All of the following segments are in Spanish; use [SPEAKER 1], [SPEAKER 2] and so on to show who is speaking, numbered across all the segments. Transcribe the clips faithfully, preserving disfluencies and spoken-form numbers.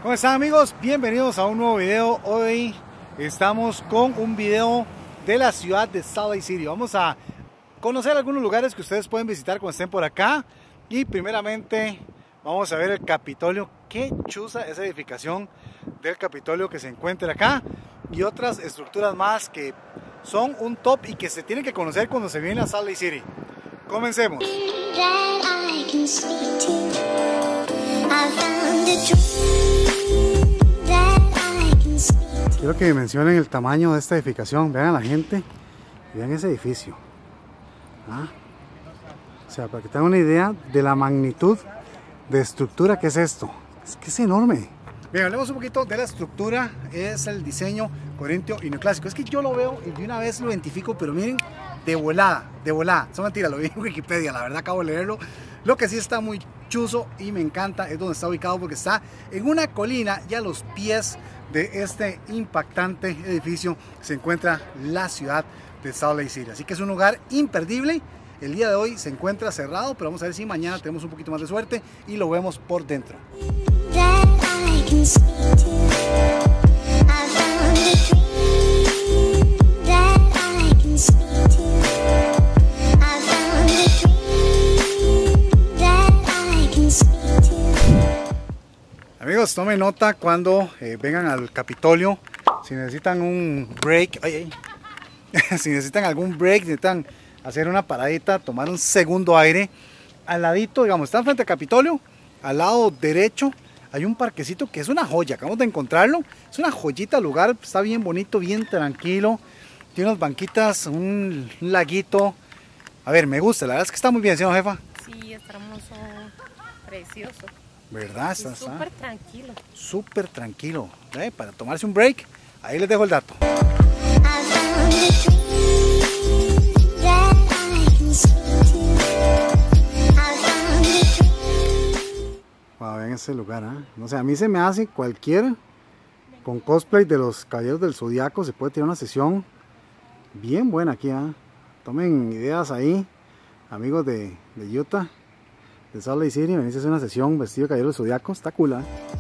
[SPEAKER 1] ¿Cómo están, amigos? Bienvenidos a un nuevo video. Hoy estamos con un video de la ciudad de Salt Lake City. Vamos a conocer algunos lugares que ustedes pueden visitar cuando estén por acá. Y primeramente vamos a ver el Capitolio. Qué chuza esa edificación del Capitolio que se encuentra acá. Y otras estructuras más que son un top y que se tienen que conocer cuando se viene a Salt Lake City. Comencemos. Quiero que mencionen el tamaño de esta edificación. Vean a la gente y vean ese edificio. ¿Ah? O sea, para que tengan una idea de la magnitud de estructura que es esto. Es que es enorme. Bien, hablemos un poquito de la estructura. Es el diseño corintio y neoclásico. Es que yo lo veo y de una vez lo identifico, pero miren, de volada, de volada. Son mentiras, lo vi en Wikipedia, la verdad acabo de leerlo. Lo que sí está muy chuzo y me encanta es donde está ubicado, porque está en una colina y a los pies de este impactante edificio se encuentra la ciudad de Salt Lake City. Así que es un lugar imperdible. El día de hoy se encuentra cerrado, pero vamos a ver si mañana tenemos un poquito más de suerte y lo vemos por dentro. Amigos, tomen nota cuando eh, vengan al Capitolio. Si necesitan un break, ay, ay. si necesitan algún break, necesitan hacer una paradita, tomar un segundo aire. Al ladito, digamos, está frente al Capitolio, al lado derecho hay un parquecito que es una joya. Acabamos de encontrarlo. Es una joyita el lugar, está bien bonito, bien tranquilo. Tiene unas banquitas, un, un laguito. A ver, me gusta, la verdad es que está muy bien, ¿sí, no, jefa?
[SPEAKER 2] Sí, está hermoso, precioso.
[SPEAKER 1] ¿Verdad? Está
[SPEAKER 2] súper tranquilo.
[SPEAKER 1] Súper tranquilo. ¿Eh? Para tomarse un break, ahí les dejo el dato. Wow, vean ese lugar, ¿eh? No sé, a mí se me hace cualquiera con cosplay de los Caballeros del Zodiaco. Se puede tener una sesión bien buena aquí, ¿eh? Tomen ideas ahí, amigos de, de Utah, de Salt Lake City. Venís a hacer una sesión vestido de Caballero del Zodiaco, está cool, ¿eh?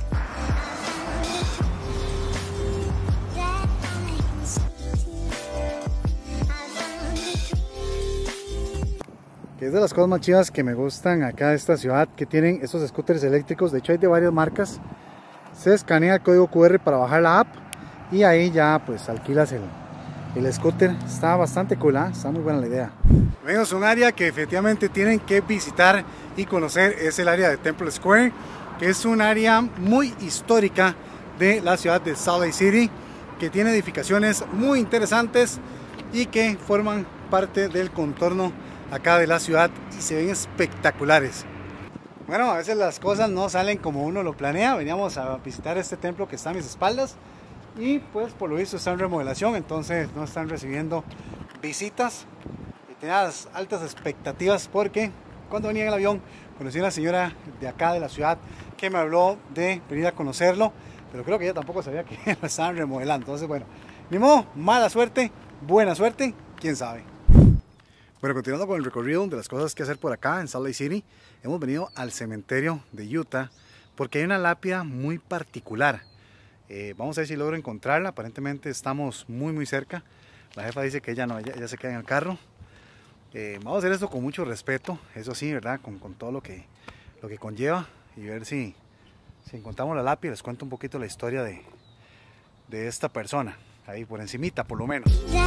[SPEAKER 1] Que es de las cosas más chivas que me gustan acá de esta ciudad, que tienen esos scooters eléctricos. De hecho hay de varias marcas. Se escanea el código cu erre para bajar la app y ahí ya pues alquilas el, el scooter. Está bastante cool, ¿eh? Está muy buena la idea. Amigos, un área que efectivamente tienen que visitar y conocer es el área de Temple Square, que es un área muy histórica de la ciudad de Salt Lake City, que tiene edificaciones muy interesantes y que forman parte del contorno acá de la ciudad y se ven espectaculares. Bueno, a veces las cosas no salen como uno lo planea. Veníamos a visitar este templo que está a mis espaldas y pues por lo visto está en remodelación, entonces no están recibiendo visitas. Y tenía altas expectativas porque cuando venía en el avión conocí a una señora de acá de la ciudad que me habló de venir a conocerlo, pero creo que ella tampoco sabía que lo estaban remodelando. Entonces bueno, ni modo, mala suerte, buena suerte, quién sabe. Bueno, continuando con el recorrido de las cosas que hacer por acá en Salt Lake City, hemos venido al cementerio de Utah porque hay una lápida muy particular. Eh, vamos a ver si logro encontrarla. Aparentemente estamos muy muy cerca. La jefa dice que ella no, ella, ella se queda en el carro. Eh, vamos a hacer esto con mucho respeto, eso sí, ¿verdad? Con, con todo lo que, lo que conlleva y ver si, si encontramos la lápida. Les cuento un poquito la historia de, de esta persona, ahí por encimita por lo menos.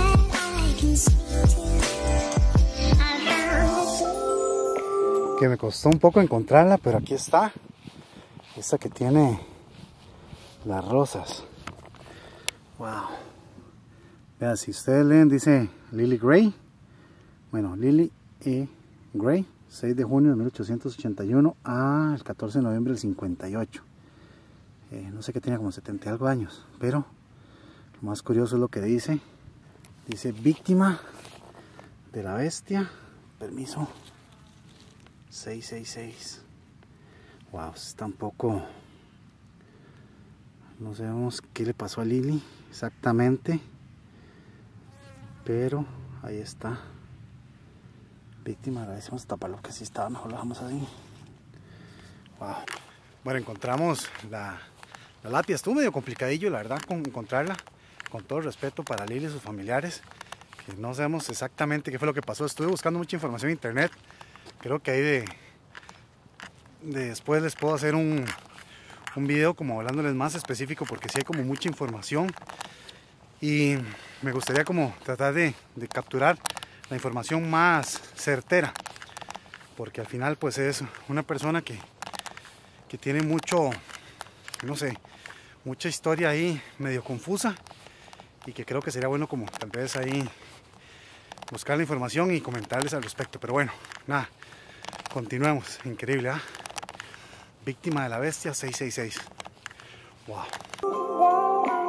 [SPEAKER 1] Que me costó un poco encontrarla, pero aquí está. Esta que tiene las rosas. Wow. Vean, si ustedes leen, dice Lily Gray. Bueno, Lily E. Gray, seis de junio de mil ochocientos ochenta y uno a el catorce de noviembre del cincuenta y ocho. Eh, no sé, que tenía como setenta y algo años, pero lo más curioso es lo que dice. Dice víctima de la bestia. Permiso. seis seis seis. Wow, está un poco... No sabemos qué le pasó a Lily exactamente, pero ahí está. Víctima, agradecemos taparlo, que si estaba mejor lo dejamos así. Wow. Bueno, encontramos la, La Lapia. Estuvo medio complicadillo, la verdad, con encontrarla, con todo el respeto para Lili y sus familiares, que no sabemos exactamente qué fue lo que pasó. Estuve buscando mucha información en internet, creo que ahí de, de después les puedo hacer un, un video como hablándoles más específico, porque sí hay como mucha información y me gustaría como tratar de, de capturar la información más certera, porque al final pues es una persona que, que tiene mucho, no sé, mucha historia ahí medio confusa, y que creo que sería bueno como tal vez ahí buscar la información y comentarles al respecto. Pero bueno, nada, continuemos. Increíble, ¿ah? ¿eh? Víctima de la bestia seiscientos sesenta y seis. Wow.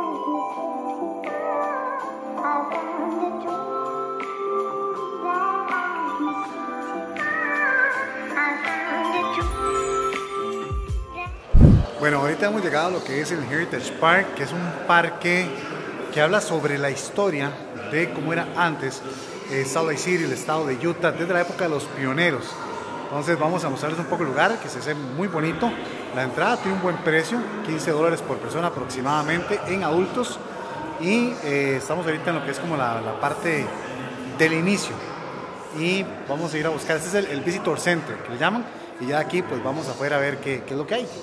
[SPEAKER 1] Bueno, ahorita hemos llegado a lo que es el Heritage Park, que es un parque que habla sobre la historia de cómo era antes eh, Salt Lake City, el estado de Utah, desde la época de los pioneros. Entonces vamos a mostrarles un poco el lugar, que se ve muy bonito. La entrada tiene un buen precio, quince dólares por persona aproximadamente en adultos. Y eh, estamos ahorita en lo que es como la, la parte del inicio. Y vamos a ir a buscar, este es el, el Visitor Center, que le llaman. Y ya aquí pues vamos afuera a ver qué, qué es lo que hay.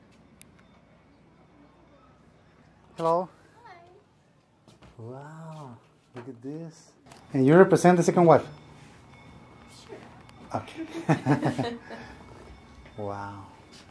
[SPEAKER 1] Hello. Wow, look at this. And you represent the second wife? Sure. Okay. Wow.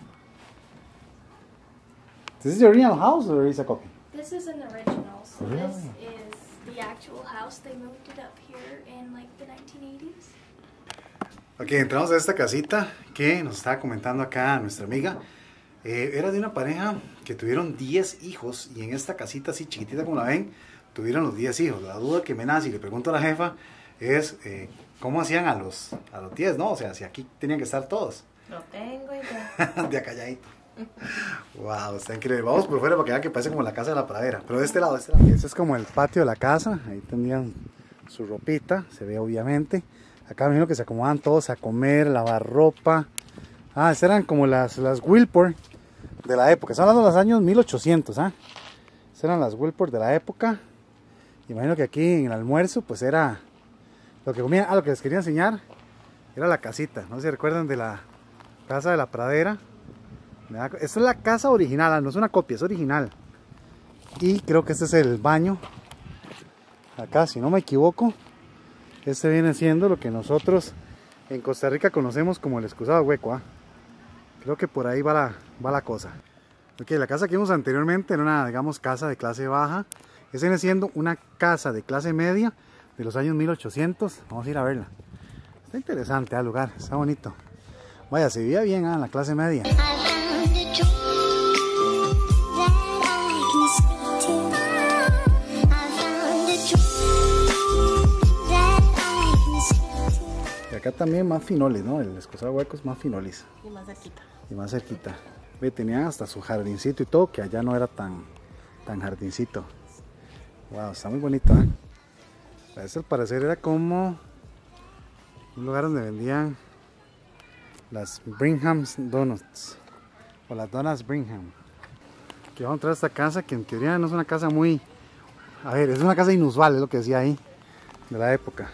[SPEAKER 1] This is the original house or is a copy?
[SPEAKER 3] This is an original. So
[SPEAKER 1] Really?
[SPEAKER 3] this is the actual house. They moved it up here in like the nineteen eighties.
[SPEAKER 1] Ok, entramos a esta casita que nos estaba comentando acá nuestra amiga. Eh, era de una pareja que tuvieron diez hijos, y en esta casita así chiquitita como la ven, tuvieron los diez hijos. La duda que me nace y le pregunto a la jefa es eh, ¿cómo hacían a los a los diez, no? O sea, si aquí tenían que estar todos.
[SPEAKER 2] No tengo idea.
[SPEAKER 1] De acalladito. Wow, está increíble. Vamos por fuera para que vean que parece como la casa de la pradera. Pero de este lado, de este lado. Este es como el patio de la casa. Ahí tendrían su ropita, se ve obviamente. Acá me imagino que se acomodan todos a comer, lavar ropa. Ah, estas eran como las, las Wilport de la época. Están hablando de los años mil ochocientos, ¿ah? Estas eran las Wilport de la época. Imagino que aquí en el almuerzo pues era lo que comían. Ah, lo que les quería enseñar era la casita. No sé si recuerdan de la casa de la pradera. Esta es la casa original, no es una copia, es original. Y creo que este es el baño. Acá, si no me equivoco, este viene siendo lo que nosotros en Costa Rica conocemos como el excusado hueco, ¿ah? Creo que por ahí va la, va la cosa. Ok, la casa que vimos anteriormente era una, digamos, casa de clase baja. Esta viene siendo una casa de clase media de los años mil ochocientos. Vamos a ir a verla. Está interesante el lugar, está bonito. Vaya, se veía bien, ¿ah? La clase media. Y acá también más finoles, ¿no? El excusado hueco es más finolis.
[SPEAKER 2] Y más cerquita.
[SPEAKER 1] Y más cerquita. Ve, tenían hasta su jardincito y todo, que allá no era tan, tan jardincito. Wow, está muy bonito, ¿eh? A ese al parecer era como un lugar donde vendían las Bringham's Donuts. O las donas Brigham. Aquí vamos a entrar a esta casa, que en teoría no es una casa muy... A ver, es una casa inusual, es lo que decía ahí, de la época.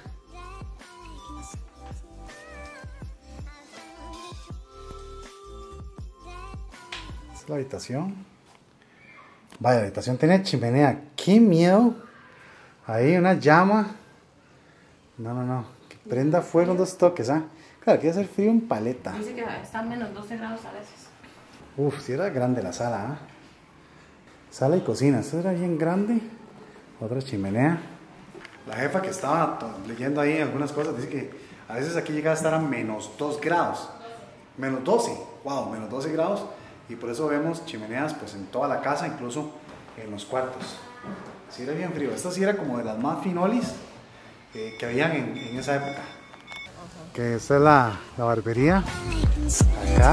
[SPEAKER 1] Esta es la habitación. Vaya, la habitación tiene chimenea. ¡Qué miedo! Ahí una llama. No, no, no. Que prenda fuego en dos toques, ¿ah? Claro, quiere hacer frío en paleta.
[SPEAKER 2] Dice que está a menos doce grados a veces.
[SPEAKER 1] Uf, si era grande la sala, ¿ah? Sala y cocina, esta era bien grande. Otra chimenea. La jefa que estaba leyendo ahí algunas cosas dice que a veces aquí llega a estar a menos dos grados. Menos doce, wow, menos doce grados. Y por eso vemos chimeneas pues en toda la casa, incluso en los cuartos. Sí era bien frío. Esta sí era como de las más finolis eh, que habían en, en esa época. Que esta es la, la barbería. Acá.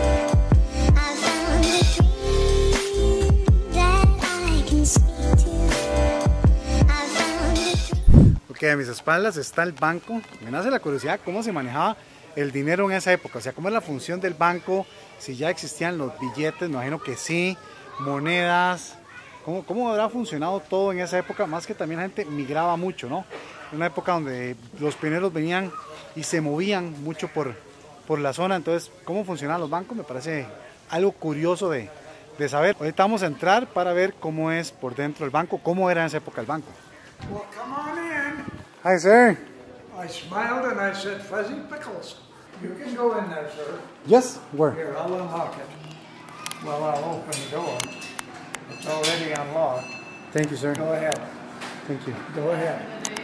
[SPEAKER 1] Ok, a mis espaldas está el banco. Me nace la curiosidad cómo se manejaba el dinero en esa época. O sea, cómo es la función del banco, si ya existían los billetes, me imagino que sí. monedas. ¿Cómo, ¿Cómo habrá funcionado todo en esa época? Más que también la gente migraba mucho, ¿no? Una época donde los pineros venían y se movían mucho por, por la zona. Entonces, ¿cómo funcionaban los bancos? Me parece algo curioso de, de saber. Ahorita vamos a entrar para ver cómo es por dentro el banco, cómo era en esa época el banco.
[SPEAKER 4] Well, come on in.
[SPEAKER 1] Hi, sir.
[SPEAKER 4] I smiled and I said, Fuzzy Pickles. You can go in there, sir.
[SPEAKER 1] Yes, where?
[SPEAKER 4] Here, I'll unlock it. Well, I'll open the door. It's already unlocked.
[SPEAKER 1] Thank you, sir.
[SPEAKER 4] Go ahead.
[SPEAKER 1] Thank you.
[SPEAKER 4] Go ahead.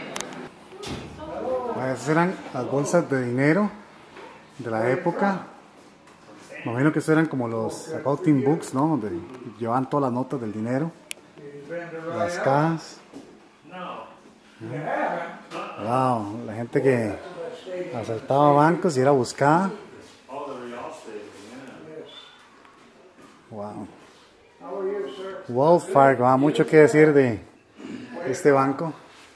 [SPEAKER 1] Esas eran las bolsas de dinero de la época. Me imagino que eso eran como los accounting books, ¿no? Donde llevaban todas las notas del dinero. Las cajas. Wow, la gente que asaltaba bancos y era buscada. Wow. Wells Fargo, ah, mucho que decir de este banco.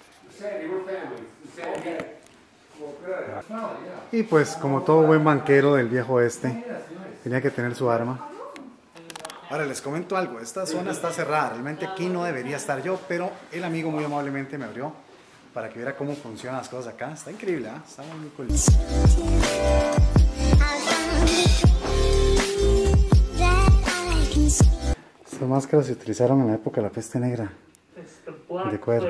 [SPEAKER 1] Y pues como todo buen banquero del viejo oeste, tenía que tener su arma. Ahora les comento algo, esta zona está cerrada, realmente aquí no debería estar yo, pero el amigo muy amablemente me abrió para que viera cómo funcionan las cosas acá. Está increíble, ¿eh? Está muy cool. Estas máscaras se utilizaron en la época de la peste negra. De cuero.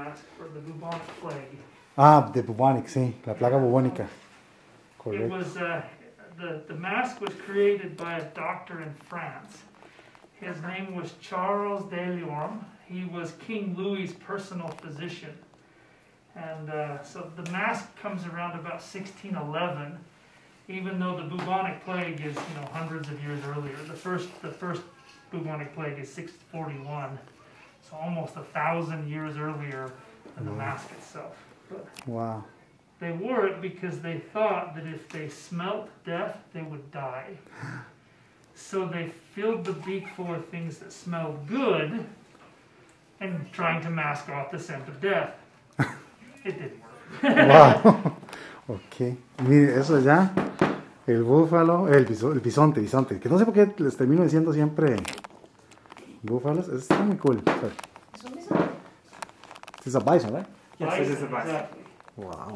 [SPEAKER 1] Ah, de bubonic, sí, la plaga bubónica.
[SPEAKER 5] It was, uh, the, the mask was created by a doctor in France. His name was Charles Delorme. He was King Louis's personal physician. And uh, so the mask comes around about sixteen eleven, even though the bubonic plague is, you know, hundreds of years earlier. The first, the first bubonic plague is six forty-one, so almost a thousand years earlier than the mask itself. But
[SPEAKER 1] wow.
[SPEAKER 5] They wore it because they thought that if they smelt death, they would die. So they filled the beak full of things that smelled good and trying to mask off the scent of death. It didn't work.
[SPEAKER 1] Wow. Ok. Mire, eso ya, el búfalo, el, biso, el bisonte, bisonte, que no sé por qué les termino diciendo siempre búfalos. Eso está muy cool.
[SPEAKER 2] ¿Es un bisonte?
[SPEAKER 1] It's a bison, right?
[SPEAKER 5] Yes,
[SPEAKER 6] it is a bison.
[SPEAKER 5] exactly.
[SPEAKER 1] Wow.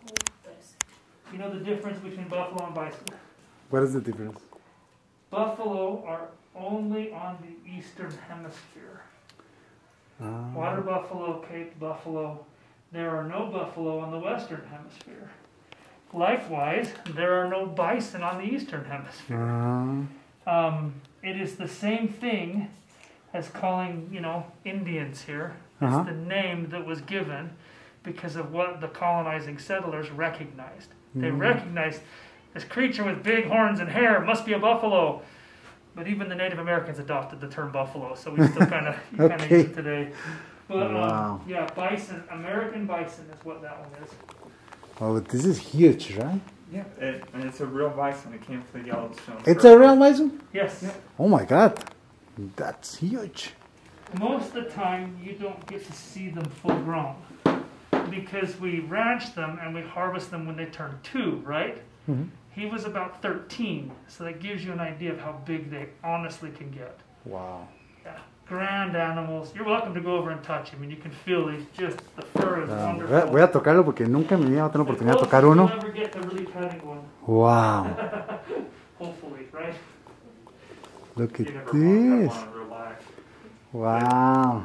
[SPEAKER 5] You know the difference between buffalo and bison?
[SPEAKER 1] What is the difference?
[SPEAKER 5] Buffalo are only on the eastern hemisphere.
[SPEAKER 1] Ah.
[SPEAKER 5] Water buffalo, Cape buffalo. There are no buffalo on the western hemisphere. Likewise, there are no bison on the eastern hemisphere.
[SPEAKER 1] Ah.
[SPEAKER 5] Um, it is the same thing as calling, you know, Indians here. It's
[SPEAKER 1] Uh-huh.
[SPEAKER 5] the name that was given because of what the colonizing settlers recognized. They
[SPEAKER 1] Mm.
[SPEAKER 5] recognized this creature with big horns and hair must be a buffalo. But even the Native Americans adopted the term buffalo, so we still kind of kind of
[SPEAKER 1] Okay.
[SPEAKER 5] use it today. But
[SPEAKER 1] Wow.
[SPEAKER 5] um, yeah, bison, American bison is what that one is.
[SPEAKER 1] Oh, this is huge, right?
[SPEAKER 6] Yeah, it, and it's a real bison. It came from the Yellowstone.
[SPEAKER 1] It's a real bison?
[SPEAKER 5] Yes.
[SPEAKER 1] Oh my god. That's huge.
[SPEAKER 5] Most of the time, you don't get to see them full grown because we ranch them and we harvest them when they turn two, right?
[SPEAKER 1] Mm-hmm.
[SPEAKER 5] He was about thirteen, so that gives you an idea of how big they honestly can get.
[SPEAKER 1] Wow.
[SPEAKER 5] Yeah, grand animals. You're welcome to go over and touch him, and you can feel he's just the fur is
[SPEAKER 1] Ah, voy, a,
[SPEAKER 5] wonderful.
[SPEAKER 1] voy a tocarlo porque nunca en mi vida voy a tener oportunidad de
[SPEAKER 5] We'll
[SPEAKER 1] tocar
[SPEAKER 5] see if
[SPEAKER 1] uno.
[SPEAKER 5] you'll ever get to really petting one.
[SPEAKER 1] Wow.
[SPEAKER 5] Hopefully, right?
[SPEAKER 1] Look
[SPEAKER 6] You
[SPEAKER 1] at
[SPEAKER 6] never want that
[SPEAKER 1] this.
[SPEAKER 6] one in real life.
[SPEAKER 1] Wow.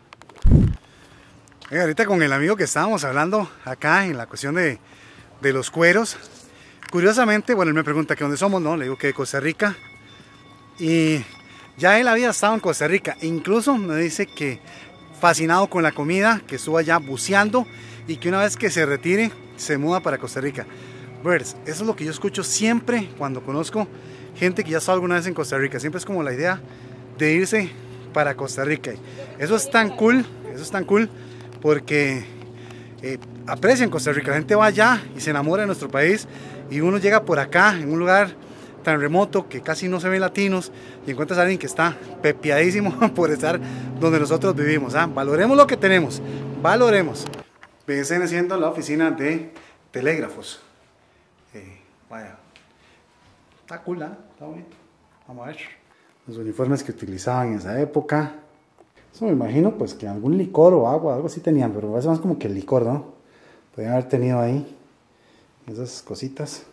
[SPEAKER 1] Eh, ahorita con el amigo que estábamos hablando acá en la cuestión de, de los cueros, curiosamente, bueno, él me pregunta que dónde somos, ¿no? Le digo que de Costa Rica. Y ya él había estado en Costa Rica, incluso me dice que fascinado con la comida, que estuvo allá buceando y que una vez que se retire se muda para Costa Rica. Birds, eso es lo que yo escucho siempre cuando conozco gente que ya está alguna vez en Costa Rica. Siempre es como la idea de irse para Costa Rica. Eso es tan cool, eso es tan cool porque eh, aprecian Costa Rica. La gente va allá y se enamora de nuestro país y uno llega por acá en un lugar tan remoto que casi no se ven latinos y encuentras a alguien que está pepiadísimo por estar donde nosotros vivimos. ¿Ah? Valoremos lo que tenemos, valoremos. Viene siendo la oficina de telégrafos. Eh, vaya, está cool, ¿eh? Está bonito. Vamos a ver. los uniformes que utilizaban en esa época. Eso me imagino pues que algún licor o agua, algo así tenían, pero parece más como que el licor, ¿no? Podrían haber tenido ahí esas cositas.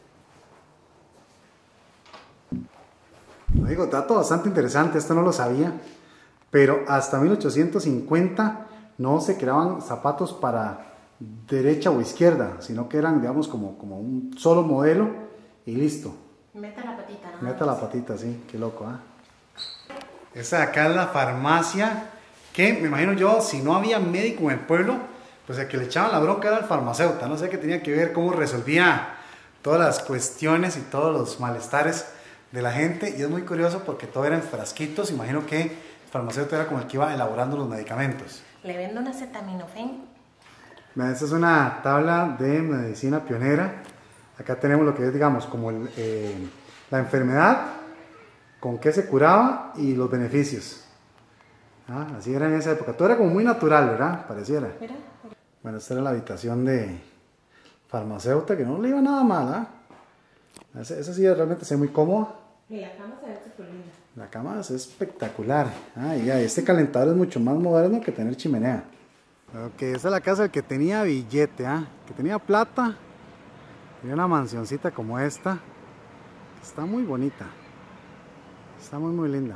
[SPEAKER 1] Digo, dato bastante interesante, esto no lo sabía, pero hasta mil ochocientos cincuenta no se creaban zapatos para derecha o izquierda, sino que eran, digamos, como, como un solo modelo y listo.
[SPEAKER 2] Meta la patita, ¿no?
[SPEAKER 1] Meta la patita, sí, qué loco, ¿ah? ¿eh? Esta de acá es la farmacia, que me imagino yo, si no había médico en el pueblo, pues el que le echaban la bronca era el farmacéutico, no sé qué tenía que ver, cómo resolvía todas las cuestiones y todos los malestares de la gente, y es muy curioso porque todo era en frasquitos. Imagino que el farmacéutico era como el que iba elaborando los medicamentos.
[SPEAKER 2] Le vendo un acetaminofén.
[SPEAKER 1] Esta es una tabla de medicina pionera. Acá tenemos lo que es, digamos, como el, eh, la enfermedad, con qué se curaba y los beneficios. Ah, así era en esa época. Todo era como muy natural, ¿verdad? Pareciera.
[SPEAKER 2] Mira.
[SPEAKER 1] Bueno, esta era la habitación de farmacéutica, que no le iba nada mal, ¿ah? ¿eh? Esa, esa sí realmente se ve muy cómoda.
[SPEAKER 2] Y la cama se ve súper linda.
[SPEAKER 1] La cama es espectacular. Ah, y ya, este calentador es mucho más moderno que tener chimenea. Ok, esta es la casa del que tenía billete, ¿ah? Que tenía plata. Tenía una mansioncita como esta. Está muy bonita. Está muy, muy linda.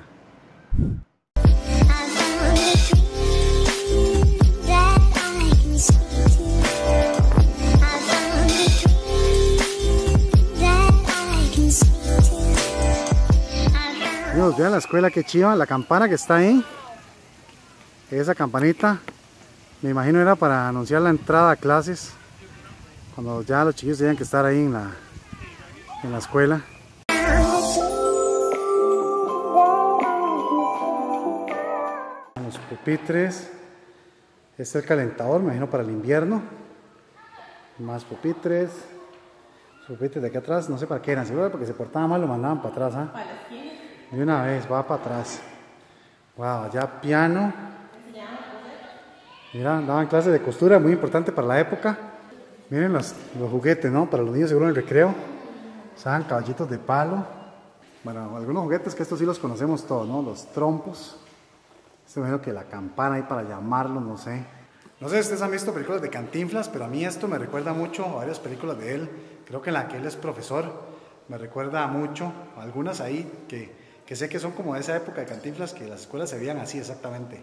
[SPEAKER 1] Amigos, vean la escuela, que chiva, la campana que está ahí, esa campanita, me imagino era para anunciar la entrada a clases, cuando ya los chiquillos tenían que estar ahí en la, en la escuela. Los pupitres, este es el calentador, me imagino para el invierno, más pupitres, los pupitres de aquí atrás, no sé para qué eran, seguro porque se portaban mal lo mandaban para atrás, ¿ah? ¿eh? De una vez, va para atrás. Wow, allá piano. Mira, daban clases de costura, muy importante para la época. Miren los, los juguetes, ¿no? Para los niños seguro en el recreo. Usaban caballitos de palo. Bueno, algunos juguetes que estos sí los conocemos todos, ¿no? Los trompos. Este me imagino que la campana ahí para llamarlos, no sé. No sé si ustedes han visto películas de Cantinflas, pero a mí esto me recuerda mucho a varias películas de él. Creo que en la que él es profesor, me recuerda mucho a algunas ahí que... que sé que son como de esa época de Cantinflas, que las escuelas se veían así exactamente.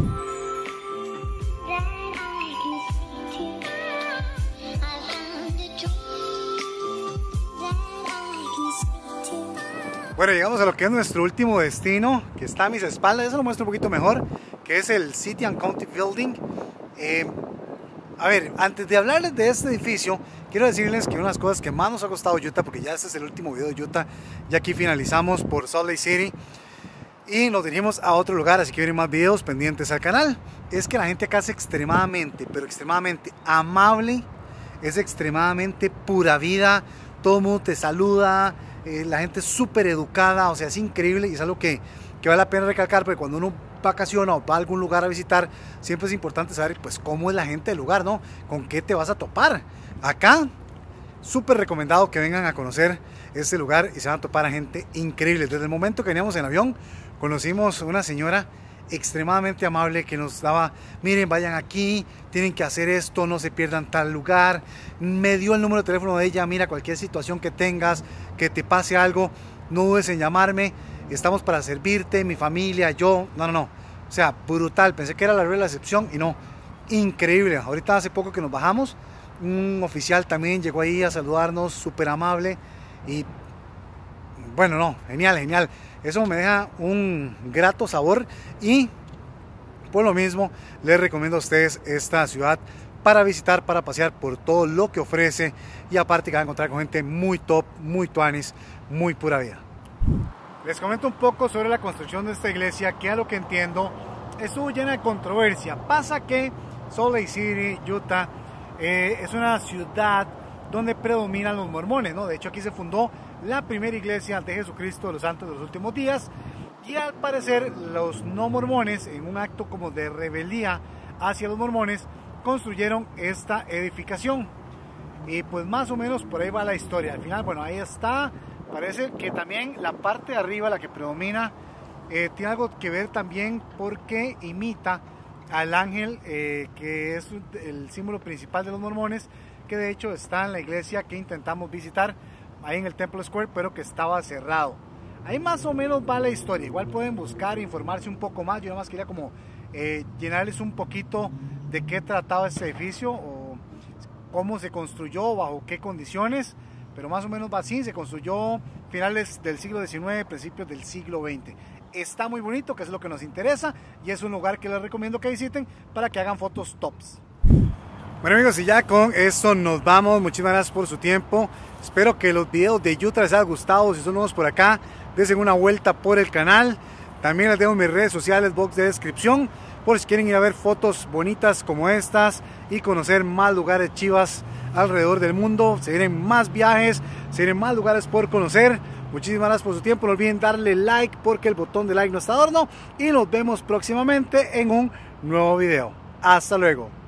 [SPEAKER 1] Bueno, llegamos a lo que es nuestro último destino, que está a mis espaldas. Eso lo muestro un poquito mejor, que es el City and County Building. Eh, a ver, antes de hablarles de este edificio, quiero decirles que una de las cosas que más nos ha costado Utah, porque ya este es el último video de Utah, ya aquí finalizamos por Salt Lake City y nos dirigimos a otro lugar, así que vienen más videos pendientes al canal, es que la gente acá es extremadamente, pero extremadamente amable, es extremadamente pura vida, todo el mundo te saluda, eh, la gente es súper educada, o sea, es increíble y es algo que, que vale la pena recalcar, porque cuando uno vacaciona o va a algún lugar a visitar, siempre es importante saber pues cómo es la gente del lugar, ¿no? Con qué te vas a topar. Acá, súper recomendado que vengan a conocer este lugar y se van a topar a gente increíble. Desde el momento que veníamos en avión, conocimos una señora extremadamente amable que nos daba, miren, vayan aquí, tienen que hacer esto, no se pierdan tal lugar. Me dio el número de teléfono de ella, mira, cualquier situación que tengas, que te pase algo, no dudes en llamarme, estamos para servirte, mi familia, yo, no, no, no, o sea, brutal, pensé que era la real excepción y no, increíble. Ahorita hace poco que nos bajamos, un oficial también llegó ahí a saludarnos, súper amable y bueno, no, genial, genial. Eso me deja un grato sabor y por lo mismo les recomiendo a ustedes esta ciudad para visitar, para pasear por todo lo que ofrece y aparte que van a encontrar con gente muy top, muy tuanis, muy pura vida. Les comento un poco sobre la construcción de esta iglesia, que a lo que entiendo estuvo llena de controversia. Pasa que Salt Lake City, Utah, eh, es una ciudad donde predominan los mormones, ¿no? De hecho, aquí se fundó la primera iglesia de Jesucristo de los Santos de los Últimos Días y al parecer los no mormones, en un acto como de rebeldía hacia los mormones, construyeron esta edificación y pues más o menos por ahí va la historia. Al final, bueno, ahí está. Parece que también la parte de arriba, la que predomina, Eh, tiene algo que ver también porque imita al ángel, eh, que es el símbolo principal de los mormones, que de hecho está en la iglesia que intentamos visitar, ahí en el Temple Square, pero que estaba cerrado. Ahí más o menos va la historia. Igual pueden buscar e informarse un poco más. Yo nada más quería como eh, llenarles un poquito de qué trataba este edificio, o cómo se construyó, bajo qué condiciones, pero más o menos va así. Se construyó finales del siglo diecinueve, principios del siglo veinte. Está muy bonito, que es lo que nos interesa, y es un lugar que les recomiendo que visiten para que hagan fotos tops. Bueno amigos, y ya con esto nos vamos. Muchísimas gracias por su tiempo. Espero que los videos de Utah les haya gustado. Si son nuevos por acá, dense una vuelta por el canal. También les dejo mis redes sociales, box de descripción, por si quieren ir a ver fotos bonitas como estas y conocer más lugares chivas alrededor del mundo. Se vienen más viajes, se vienen más lugares por conocer. Muchísimas gracias por su tiempo. No olviden darle like, porque el botón de like no está adorno. Y nos vemos próximamente en un nuevo video. Hasta luego.